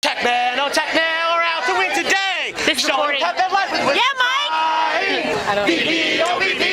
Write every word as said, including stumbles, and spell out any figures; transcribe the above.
Check man, oh check now, we're out to win today. This is recording. Yeah, Mike. I don't.